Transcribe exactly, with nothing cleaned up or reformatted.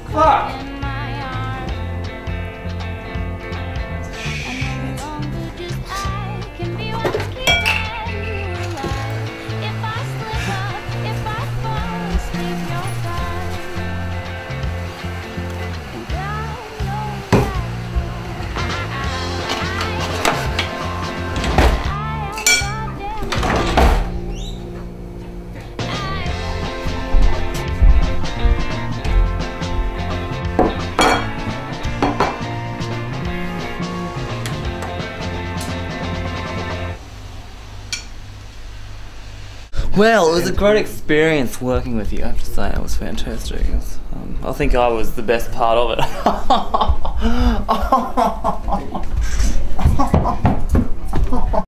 Fuck! Well, it was a great experience working with you. I have to say, it was fantastic. It was, um, I think I was the best part of it.